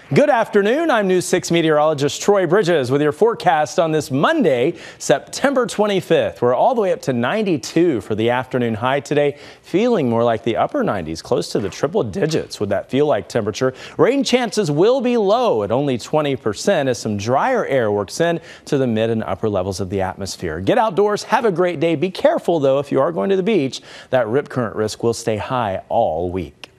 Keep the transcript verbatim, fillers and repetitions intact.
Good afternoon. I'm News six meteorologist Troy Bridges with your forecast on this Monday, September twenty-fifth. We're all the way up to ninety-two for the afternoon high today, feeling more like the upper nineties, close to the triple digits with that feel like temperature. Rain chances will be low at only twenty percent as some drier air works in to the mid and upper levels of the atmosphere. Get outdoors, have a great day. Be careful though if you are going to the beach. That rip current risk will stay high all week.